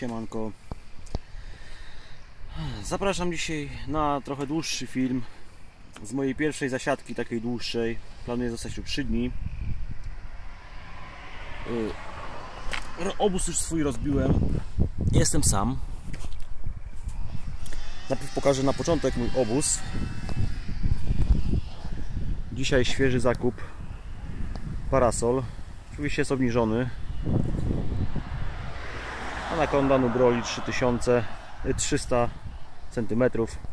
Siemanko. Zapraszam dzisiaj na trochę dłuższy film z mojej pierwszej zasiadki, takiej dłuższej. Planuję zostać tu 3 dni. Obóz już swój rozbiłem. Jestem sam. Najpierw pokażę na początek mój obóz. Dzisiaj świeży zakup. Parasol. Oczywiście jest obniżony. Anaconda Nubroli 300 cm.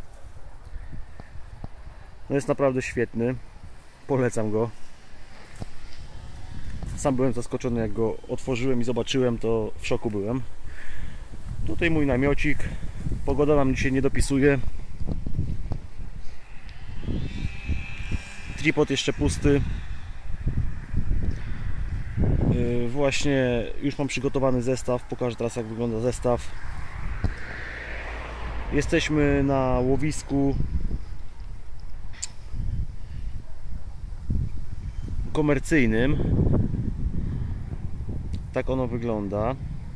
No jest naprawdę świetny. Polecam go. Sam byłem zaskoczony, jak go otworzyłem i zobaczyłem, to w szoku byłem. Tutaj mój namiocik. Pogoda nam dzisiaj nie dopisuje. Tripod jeszcze pusty. Właśnie już mam przygotowany zestaw. Pokażę teraz, jak wygląda zestaw. Jesteśmy na łowisku komercyjnym. Tak ono wygląda.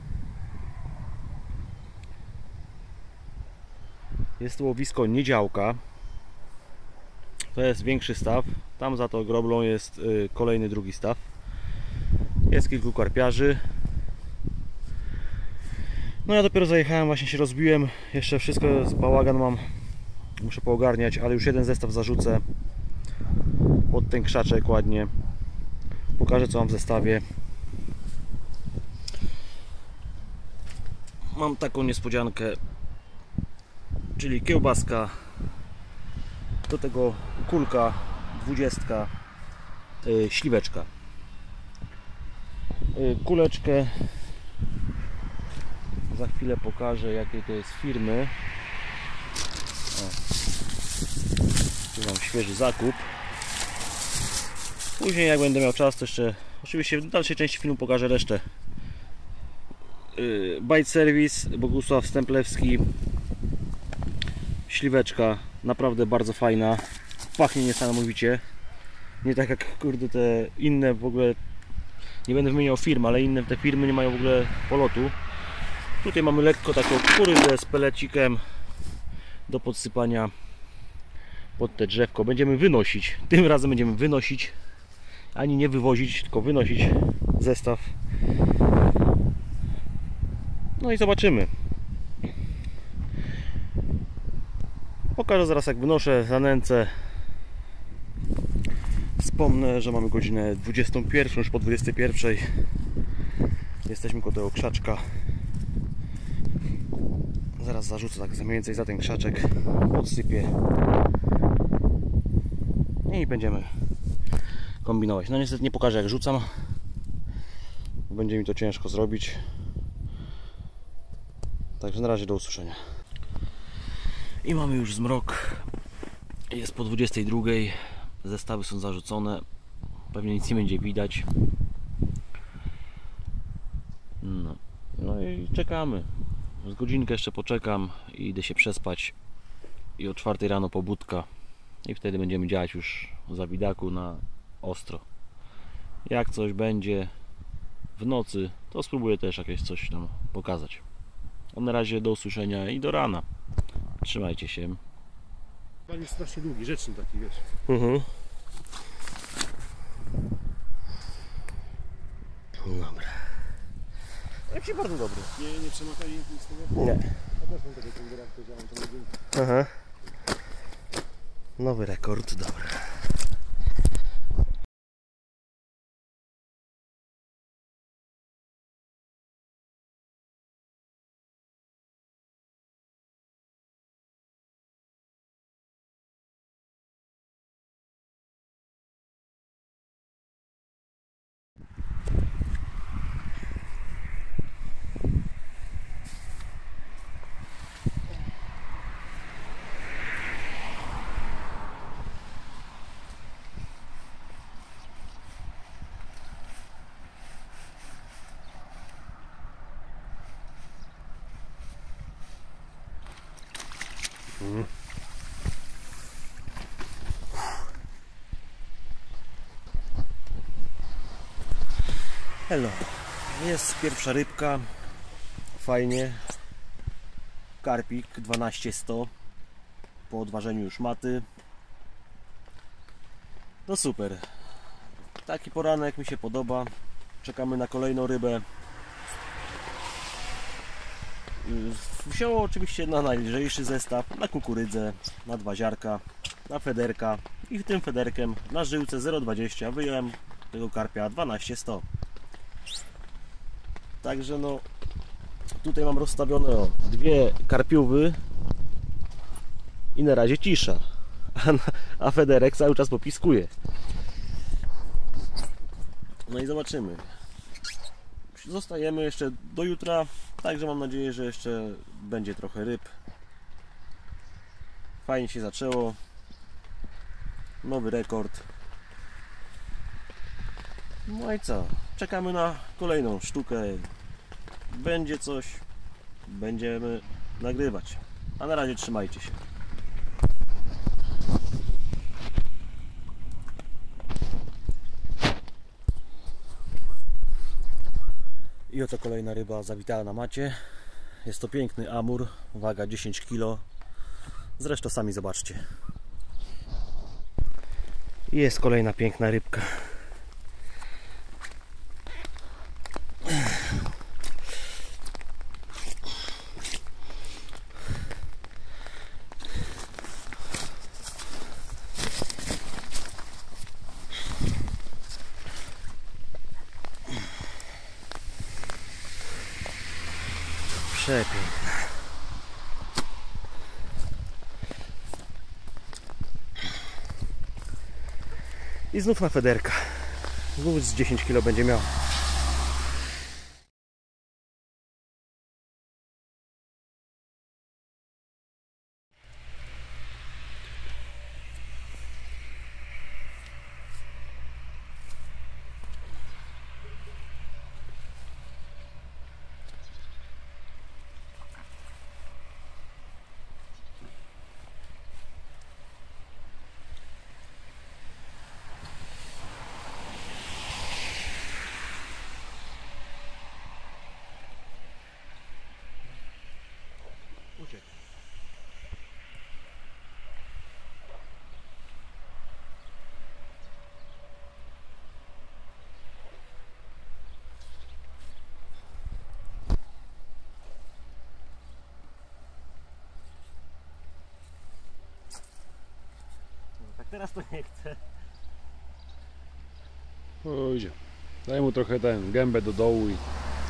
Jest to łowisko Niedziałka. To jest większy staw. Tam za to groblą jest kolejny, drugi staw. Jest kilku karpiarzy. No ja dopiero zajechałem, właśnie się rozbiłem. Jeszcze wszystko z bałagan mam. Muszę poogarniać, ale już jeden zestaw zarzucę pod ten krzaczek ładnie. Pokażę, co mam w zestawie. Mam taką niespodziankę, czyli kiełbaska, do tego kulka 20, śliweczka. Kuleczkę za chwilę pokażę, jakiej to jest firmy. O, tu mam świeży zakup. Później, jak będę miał czas, to jeszcze oczywiście w dalszej części filmu pokażę resztę. Bite Service, Bogusław Stemplewski. Śliweczka, naprawdę bardzo fajna. Pachnie niesamowicie. Nie tak jak kurde te inne, w ogóle nie będę wymieniał firm, ale inne te firmy nie mają w ogóle polotu. Tutaj mamy lekko taką kurydzę z pelecikiem do podsypania pod te drzewko. Będziemy wynosić. Tym razem będziemy wynosić, ani nie wywozić, tylko wynosić zestaw. No i zobaczymy. Pokażę zaraz, jak wynoszę, zanęcę. Wspomnę, że mamy godzinę 21, już po 21. Jesteśmy koło tego krzaczka. Zaraz zarzucę tak mniej więcej za ten krzaczek, podsypię i będziemy kombinować. No niestety nie pokażę, jak rzucam. Będzie mi to ciężko zrobić. Także na razie do usłyszenia. I mamy już zmrok. Jest po 22. Zestawy są zarzucone. Pewnie nic nie będzie widać. No i czekamy. Z godzinkę jeszcze poczekam i idę się przespać. I o 4 rano pobudka. I wtedy będziemy działać już za widaku na ostro. Jak coś będzie w nocy, to spróbuję też jakieś coś tam pokazać. A na razie do usłyszenia i do rana. Trzymajcie się. Pan jest strasznie długi, rzeczny taki, wiesz. Dobra. Jak się bardzo dobry. Nie przemakali nic z tego? Nie. Ja też mam takiego kondera, który działam tam na dźwięku. Aha. Nowy rekord, dobra. Hello. Jest pierwsza rybka. fajnie. Karpik 12-100 po odważeniu już maty. No super. Taki poranek mi się podoba. Czekamy na kolejną rybę. Wzięło oczywiście na najlżejszy zestaw, na kukurydzę, na 2 ziarka, na federka i tym federkiem na żyłce 0,20 wyjąłem tego karpia 12-100. Także no tutaj mam rozstawione dwie karpiówy i na razie cisza, a federek cały czas popiskuje. No i zobaczymy. Zostajemy jeszcze do jutra, także mam nadzieję, że jeszcze będzie trochę ryb. Fajnie się zaczęło. Nowy rekord. No i co? Czekamy na kolejną sztukę. Będzie coś, będziemy nagrywać. A na razie trzymajcie się. I oto kolejna ryba zawitała na macie. Jest to piękny amur, waga 10 kg. Zresztą sami zobaczcie. I jest kolejna piękna rybka. Przepiękna. I znów na federka. Znów z 10 kg będzie miał. Uciekł. No, tak teraz to nie chcę. Pójdzie. Daj mu trochę gębę do dołu i...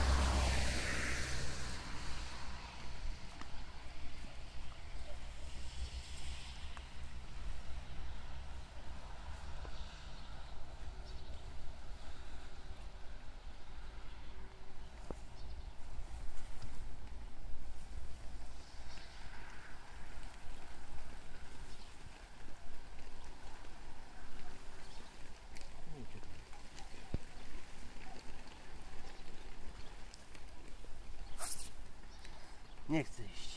Nie chcę iść.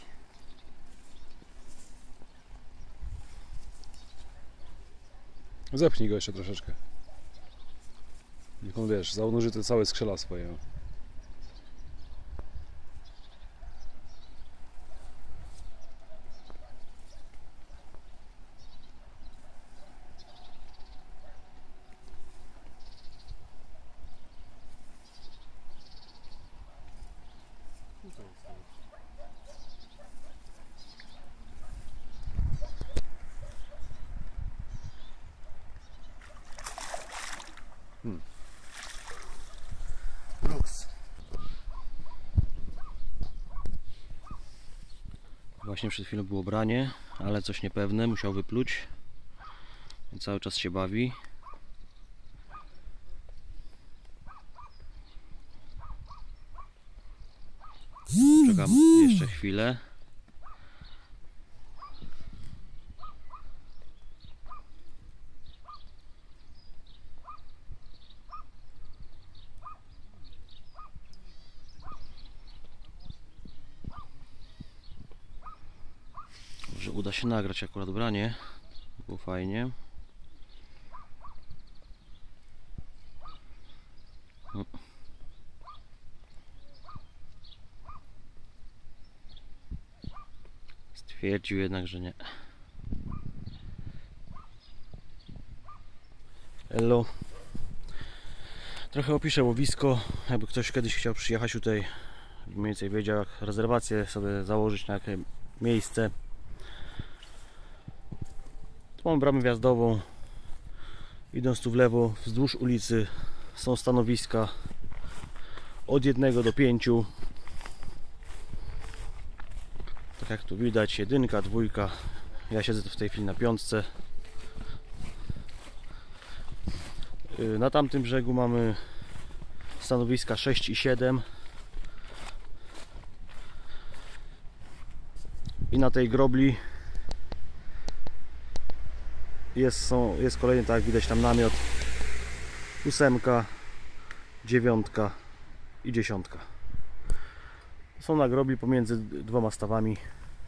Zepchnij go jeszcze troszeczkę. Niech on, wiesz, zanurzy te całe skrzela swoje. Luks. Właśnie przed chwilą było branie, ale coś niepewne, musiał wypluć. I cały czas się bawi. Czekam jeszcze chwilę. Może uda się nagrać akurat branie. Było fajnie. Twierdził jednak, że nie. Hello. Trochę opiszę łowisko, jakby ktoś kiedyś chciał przyjechać tutaj, mniej więcej wiedział, jak rezerwację sobie założyć, na jakie miejsce. Tu mamy bramę wjazdową. Idąc tu w lewo, wzdłuż ulicy są stanowiska od 1 do 5. Tak jak tu widać, 1, 2. Ja siedzę w tej chwili na 5. Na tamtym brzegu mamy stanowiska 6 i 7. I na tej grobli jest kolejny, tak jak widać tam namiot, 8, 9 i 10. Są na grobli pomiędzy 2 stawami.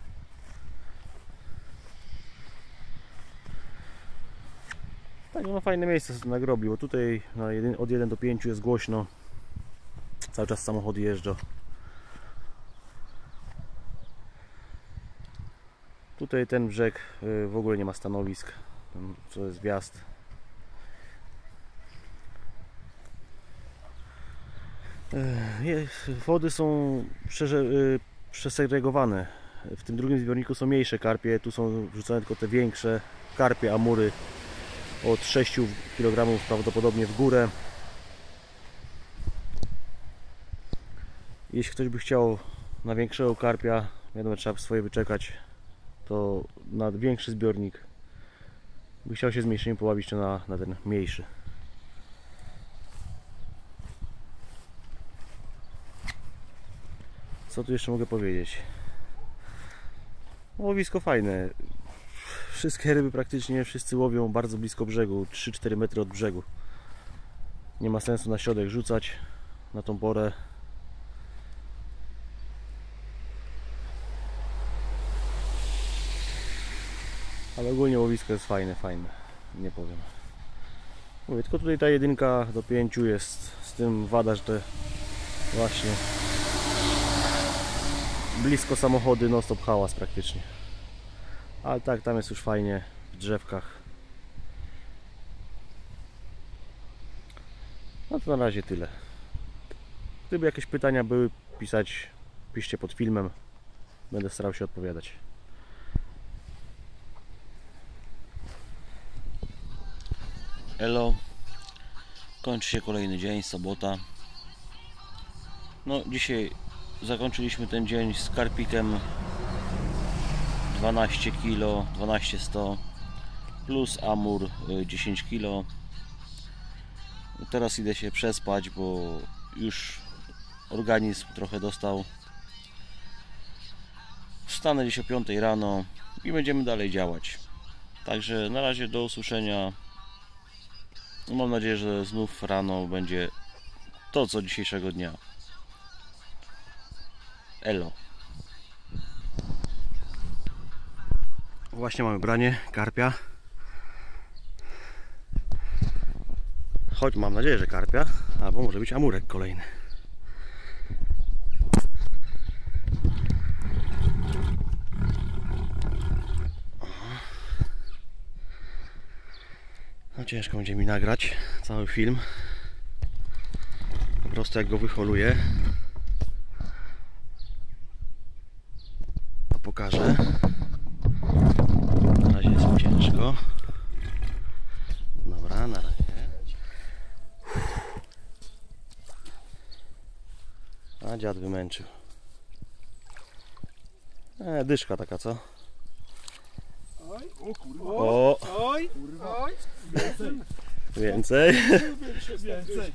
Tak, no fajne miejsce na grobli, bo tutaj od 1 do 5 jest głośno. Cały czas samochody jeżdżą. Tutaj ten brzeg w ogóle nie ma stanowisk. To jest wjazd. Wody są przesegregowane. W tym drugim zbiorniku są mniejsze karpie, tu są wrzucone tylko te większe karpie, amury od 6 kg prawdopodobnie w górę. Jeśli ktoś by chciał na większego karpia, wiadomo, trzeba swoje wyczekać, to na większy zbiornik by chciał się z mniejszymi poławić, to na ten mniejszy. Co tu jeszcze mogę powiedzieć? Łowisko fajne. Wszystkie ryby praktycznie wszyscy łowią bardzo blisko brzegu, 3-4 metry od brzegu. Nie ma sensu na środek rzucać na tą porę. Ale ogólnie łowisko jest fajne, nie powiem. Mówię, tylko tutaj ta 1 do 5 jest z tym wada, że te właśnie blisko samochody, non stop hałas praktycznie. Ale tak, tam jest już fajnie, w drzewkach. No to na razie tyle. Gdyby jakieś pytania były, piszcie pod filmem. Będę starał się odpowiadać. Elo. Kończy się kolejny dzień, sobota. No dzisiaj zakończyliśmy ten dzień z karpikiem 12 kg, 12100 plus amur 10 kg. Teraz idę się przespać, bo już organizm trochę dostał. Wstanę dziś o 5 rano i będziemy dalej działać. Także na razie do usłyszenia. Mam nadzieję, że znów rano będzie to co dzisiejszego dnia. Elo. Właśnie mamy branie karpia. Choć mam nadzieję, że karpia, albo może być amurek kolejny. No ciężko będzie mi nagrać cały film. Po prostu jak go wyholuję, to pokażę. Na razie jest mi ciężko. Dobra, na razie. A dziad wymęczył. Dyszka taka, co? Oj, o kurwa. O! Oj, kurwa. Oj. Więcej. Więcej.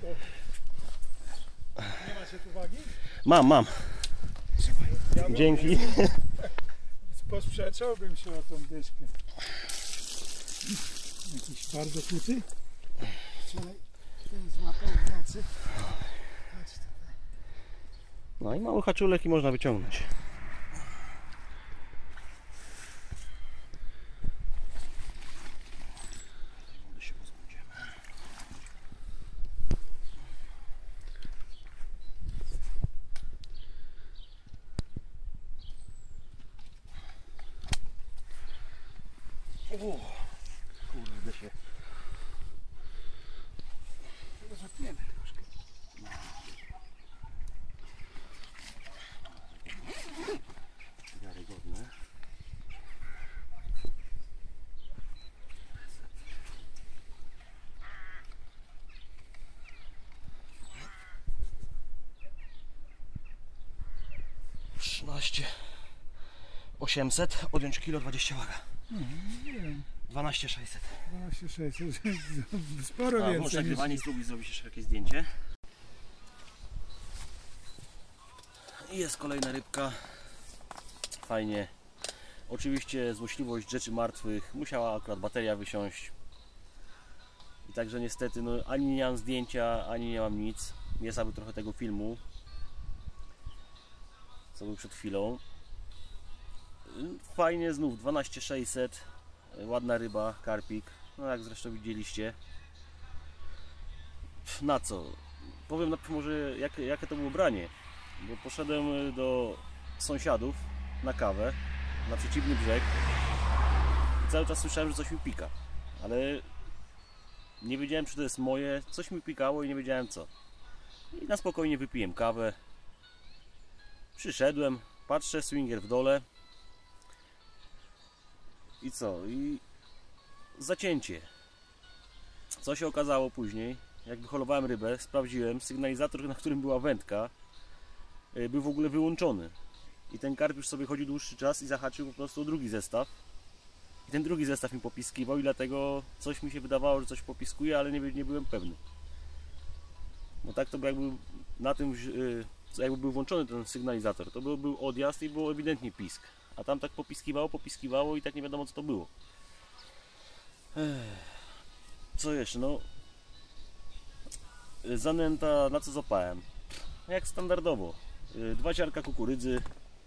Nie macie tu wagi? Mam. Ja Dzięki. Posprzeczałbym się o tą dyszkę. Jakiś bardzo kuty. Wczoraj ten złapał w nocy. Chodź tutaj. No i mały haczulek i można wyciągnąć. 12 800, odjąć kilo 20 waga. Nie wiem, 12 600. 12600, sporo Może więcej niż... nagrywanie spróbuj zrobić jeszcze jakieś zdjęcie. I jest kolejna rybka. Fajnie. Oczywiście złośliwość rzeczy martwych. Musiała akurat bateria wysiąść. I także niestety no, ani nie mam zdjęcia, ani nie mam nic. Jest aby trochę tego filmu, co był przed chwilą. Fajnie znów 12600. Ładna ryba, karpik. No jak zresztą widzieliście. Na co? Powiem najpierw może jakie to było branie. Bo poszedłem do sąsiadów na kawę, na przeciwny brzeg. I cały czas słyszałem, że coś mi pika. Ale nie wiedziałem, czy to jest moje. Coś mi pikało i nie wiedziałem co. I na spokojnie wypiłem kawę. Przyszedłem, patrzę, swinger w dole. I co? I zacięcie. Co się okazało później? Jak wyholowałem rybę, sprawdziłem, sygnalizator, na którym była wędka, był w ogóle wyłączony. I ten karp już sobie chodził dłuższy czas i zahaczył po prostu o drugi zestaw. I ten drugi zestaw mi popiskiwał i dlatego coś mi się wydawało, że coś popiskuje, ale nie byłem pewny. Bo tak to by jakby na tym, jakby był włączony ten sygnalizator, to był odjazd i było ewidentnie pisk. A tam tak popiskiwało i tak nie wiadomo co to było. Co jeszcze? No zanęta, na co złapałem? Jak standardowo. 2 ziarnka kukurydzy,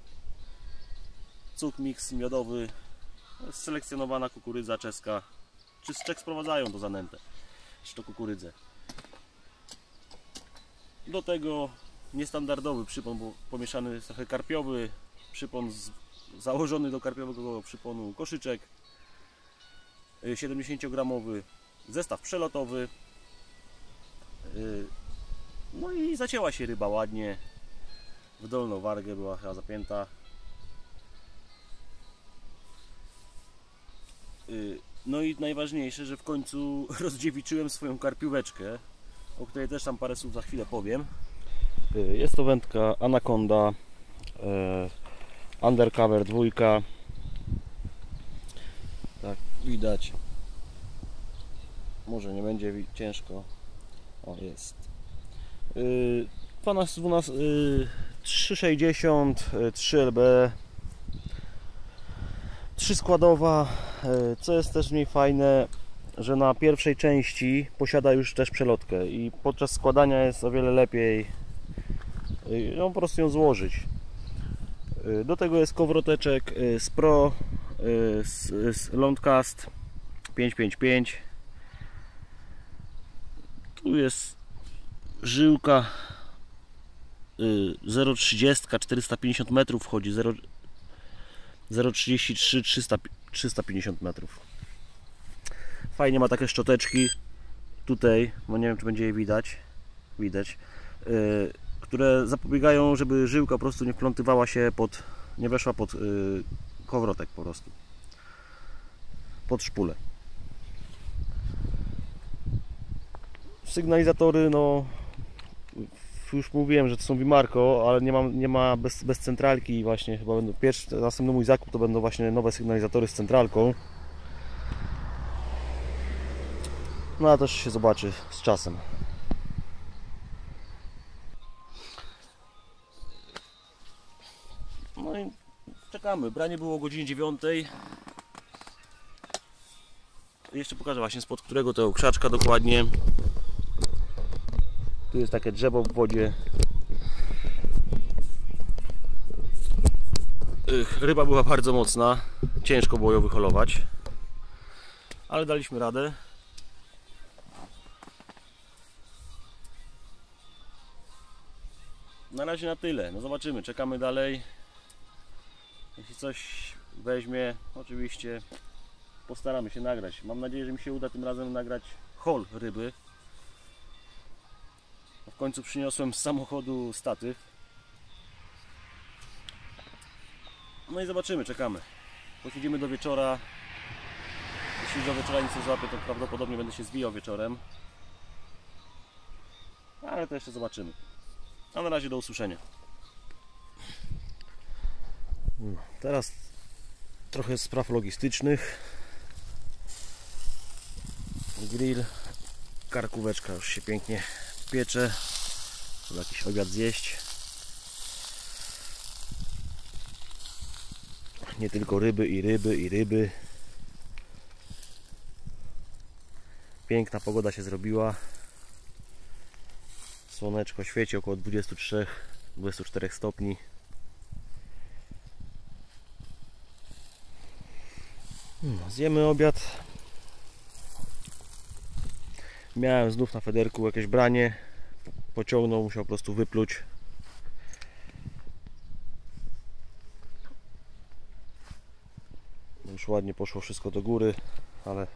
cuk mix miodowy, selekcjonowana kukurydza czeska. Czy z Czech sprowadzają to zanętę, czy to kukurydzę. Do tego niestandardowy przypon, bo pomieszany jest trochę karpiowy, przypon założony do karpiowego przyponu koszyczek, 70-gramowy, zestaw przelotowy. No i zacięła się ryba ładnie, w dolną wargę była chyba zapięta. No i najważniejsze, że w końcu rozdziewiczyłem swoją karpióweczkę, o której też tam parę słów za chwilę powiem. Jest to wędka Anaconda Undercover 2. Tak widać. Może nie będzie ciężko. O, jest. 360, 3LB, 3 składowa. Co jest też w niej fajne, że na pierwszej części posiada już też przelotkę i podczas składania jest o wiele lepiej no, po prostu ją złożyć. Do tego jest kołowroteczek z Pro, z Longcast 555. Tu jest żyłka 0,30, 450 metrów wchodzi, 0,33, 350 metrów. Fajnie ma takie szczoteczki tutaj, bo nie wiem czy będzie je widać, które zapobiegają, żeby żyłka po prostu nie wplątywała się nie weszła pod kołowrotek po prostu, pod szpulę. Sygnalizatory, no już mówiłem, że to są Vimarco, ale nie ma bez centralki. Właśnie chyba będą następny mój zakup to będą właśnie nowe sygnalizatory z centralką. No a też się zobaczy z czasem. No i czekamy. Branie było o godzinie 9. Jeszcze pokażę właśnie spod którego to krzaczka dokładnie. Tu jest takie drzewo w wodzie. Ryba była bardzo mocna. Ciężko było ją wyholować. Ale daliśmy radę. Na razie na tyle. No zobaczymy. Czekamy dalej. Jeśli coś weźmie, oczywiście postaramy się nagrać. Mam nadzieję, że mi się uda tym razem nagrać hol ryby. W końcu przyniosłem z samochodu statyw. No i zobaczymy, czekamy. Posiedzimy do wieczora. Jeśli do wieczora nic nie złapię, to prawdopodobnie będę się zwijał wieczorem. Ale to jeszcze zobaczymy. A na razie do usłyszenia. No, teraz trochę spraw logistycznych. Grill, karkóweczka już się pięknie piecze. Trzeba jakiś obiad zjeść. Nie tylko ryby i ryby i ryby. Piękna pogoda się zrobiła. Słoneczko świeci około 23-24 stopni. No, zjemy obiad. Miałem znów na federku jakieś branie. Pociągnął, musiał po prostu wypluć. Już ładnie poszło wszystko do góry, ale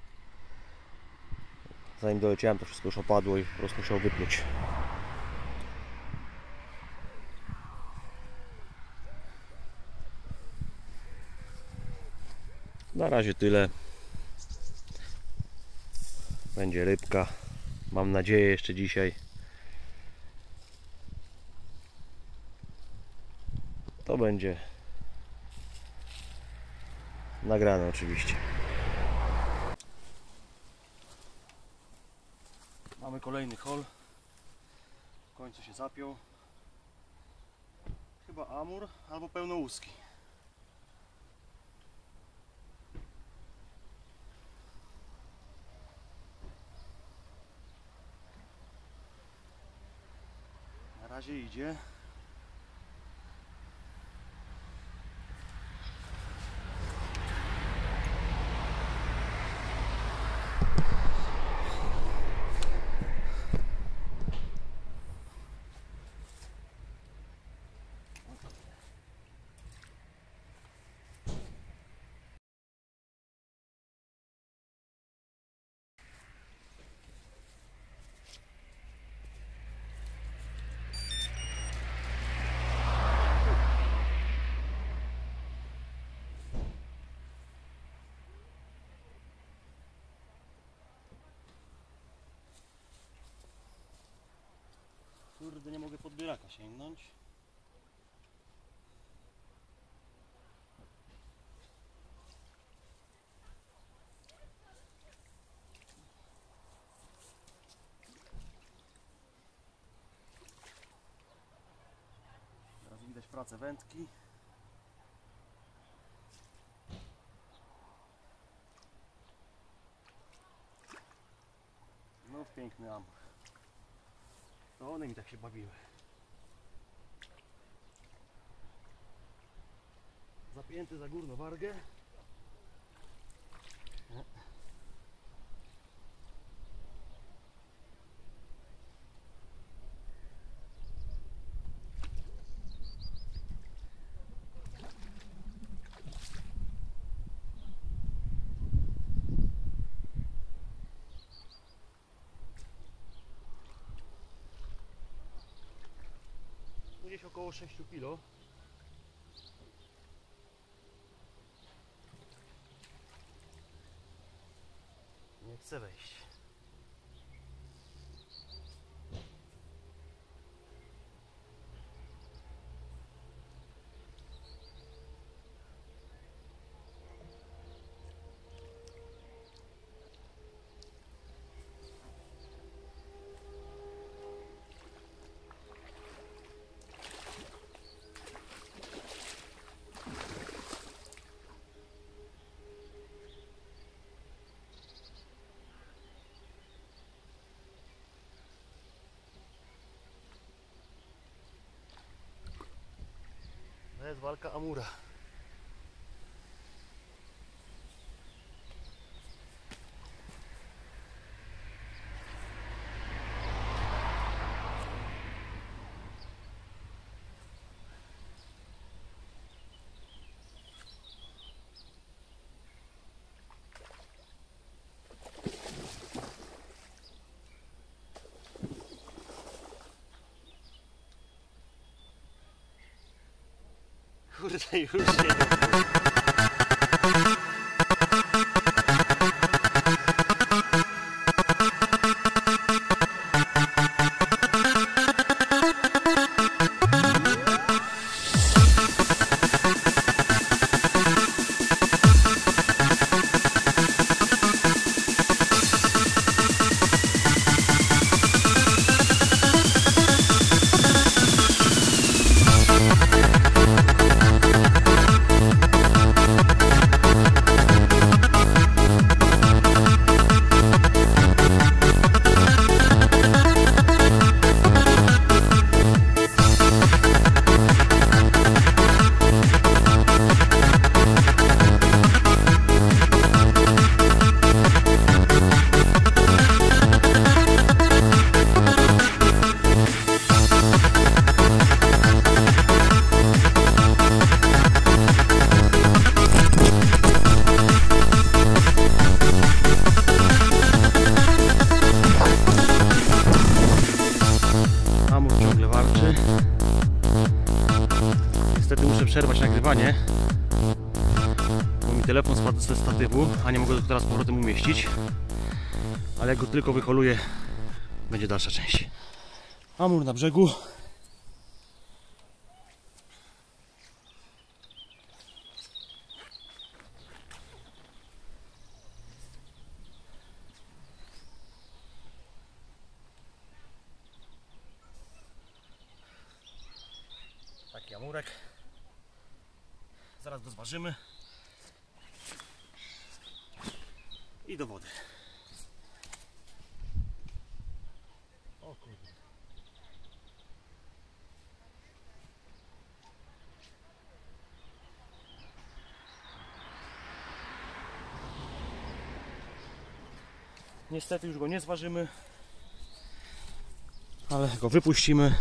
zanim doleciałem, to wszystko już opadło i po prostu musiał wypluć. Na razie tyle. Będzie rybka. Mam nadzieję jeszcze dzisiaj. To będzie nagrane oczywiście. Mamy kolejny hol. W końcu się zapiął. Chyba amur albo pełnołuski. Na razie idzie. Kurde, nie mogę podbieraka sięgnąć. Teraz widać pracę wędki. No piękny amur. To one mi tak się bawiły. Zapięty za górną wargę. Gdzieś około 6 kg. Nie chce wejść. To jest walka amura. Kurde, już nie. przerwać nagrywanie, bo mi telefon spadł ze statywu, a nie mogę go teraz z powrotem umieścić. Ale jak go tylko wyholuję, będzie dalsza część. Amur na brzegu. Taki amurek. Zaraz go zważymy. I do wody. O kurde. Niestety już go nie zważymy, ale go wypuścimy,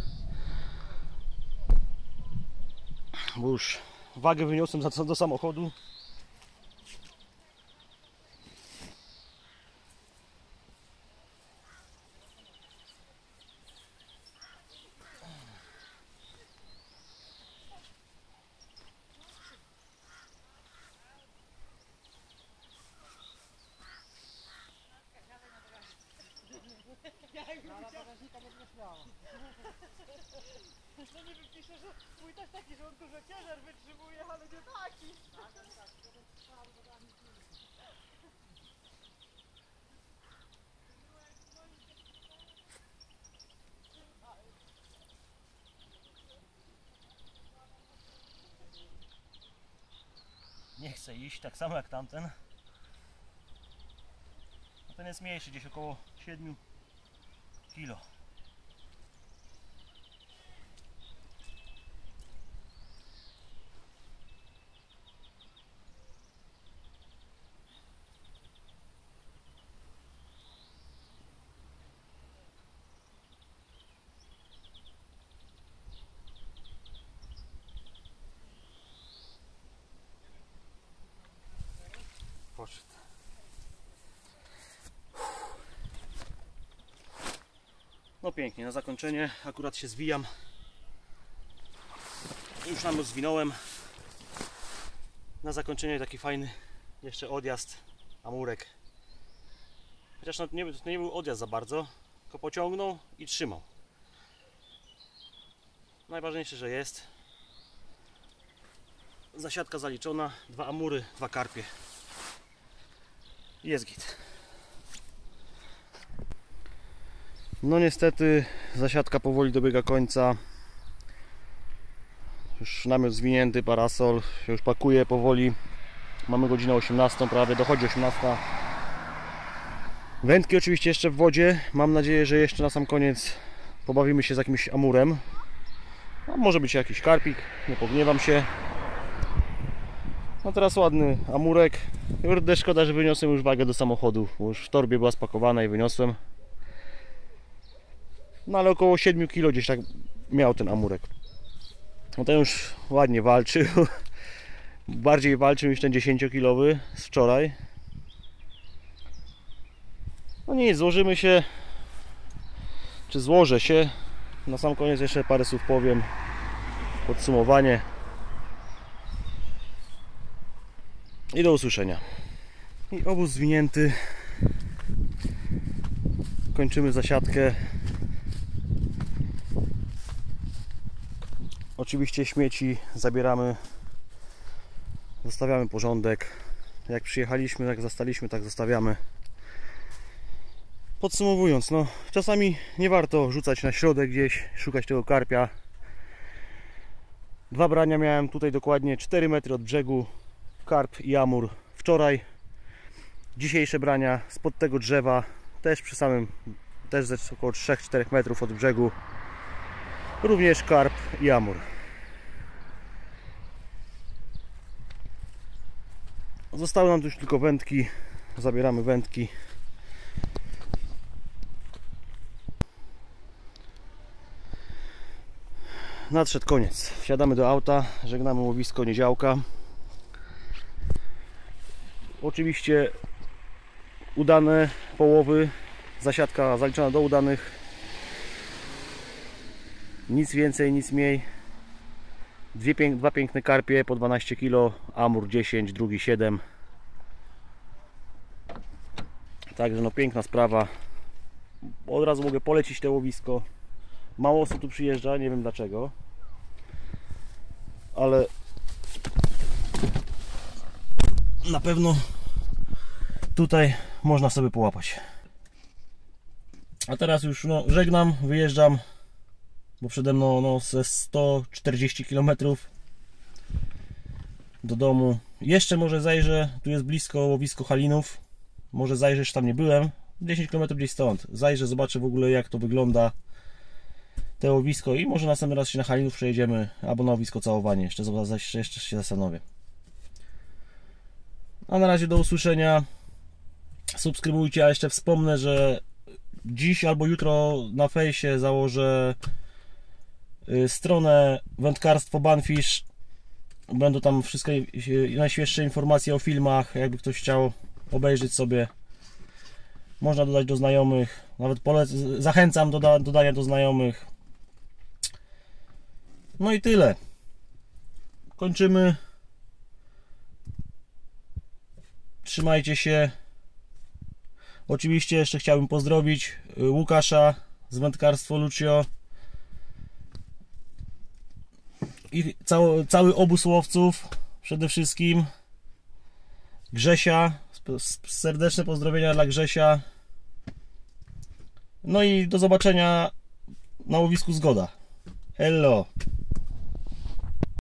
bo już wagę wyniosłem do samochodu. No nie wypiszę, że mój też taki, że on dużo ciężar wytrzymuje, ale nie taki. Nie chce iść, tak samo jak tamten. A ten jest mniejszy, gdzieś około 7 kg. Poszedł. No pięknie, na zakończenie akurat się zwijam. Już nam zwinąłem. Na zakończenie taki fajny jeszcze odjazd, amurek. Chociaż to nie był odjazd za bardzo, tylko pociągnął i trzymał. Najważniejsze, że jest. Zasiadka zaliczona, 2 amury, 2 karpie. Jest git. No niestety zasiadka powoli dobiega końca. Już namiot zwinięty, parasol się już pakuje powoli. Mamy godzinę 18 prawie, dochodzi 18. Wędki oczywiście jeszcze w wodzie. Mam nadzieję, że jeszcze na sam koniec pobawimy się z jakimś amurem. No, może być jakiś karpik, nie pogniewam się. No teraz ładny amurek. Kurde, szkoda, że wyniosłem już wagę do samochodu, bo już w torbie była spakowana i wyniosłem. No ale około 7 kg gdzieś tak miał ten amurek. No ten już ładnie walczył. Bardziej walczył niż ten 10-kilowy z wczoraj. No nic, złożymy się. Czy złożę się. Na sam koniec jeszcze parę słów powiem. Podsumowanie. I do usłyszenia. I obóz zwinięty. Kończymy zasiadkę. Oczywiście śmieci zabieramy. Zostawiamy porządek. Jak przyjechaliśmy, jak zastaliśmy, tak zostawiamy. Podsumowując, no czasami nie warto rzucać na środek gdzieś, szukać tego karpia. 2 brania miałem tutaj dokładnie 4 metry od brzegu. Karp i amur wczoraj. Dzisiejsze brania spod tego drzewa, też przy samym, też ze około 3-4 metrów od brzegu. Również karp i amur. Zostały nam tu już tylko wędki. Zabieramy wędki. Nadszedł koniec. Wsiadamy do auta, żegnamy łowisko Niedziałka. Oczywiście udane połowy, zasiadka zaliczona do udanych. Nic więcej, nic mniej. Dwa piękne karpie po 12 kg, amur 10, drugi 7. Także no piękna sprawa. Od razu mogę polecić to łowisko. Mało osób tu przyjeżdża, nie wiem dlaczego, ale na pewno tutaj można sobie połapać. A teraz już no, żegnam, wyjeżdżam, bo przede mną no, ze 140 km do domu. Jeszcze może zajrzę, tu jest blisko łowisko Halinów. Może zajrzę, już tam nie byłem. 10 km gdzieś stąd. Zajrzę, zobaczę w ogóle jak to wygląda te łowisko i może następny raz się na Halinów przejedziemy, albo na łowisko Całowanie. Jeszcze się zastanowię. A na razie do usłyszenia. Subskrybujcie, a jeszcze wspomnę, że dziś albo jutro na fejsie założę stronę Wędkarstwo Banfish. Będą tam wszystkie najświeższe informacje o filmach, jakby ktoś chciał obejrzeć sobie. Można dodać do znajomych, nawet zachęcam do dodania do znajomych. No i tyle. Kończymy. Trzymajcie się. Oczywiście jeszcze chciałbym pozdrowić Łukasza z Wędkarstwo Lucio i cały obóz łowców, przede wszystkim Grzesia. Serdeczne pozdrowienia dla Grzesia. No i do zobaczenia na łowisku Zgoda. Hello.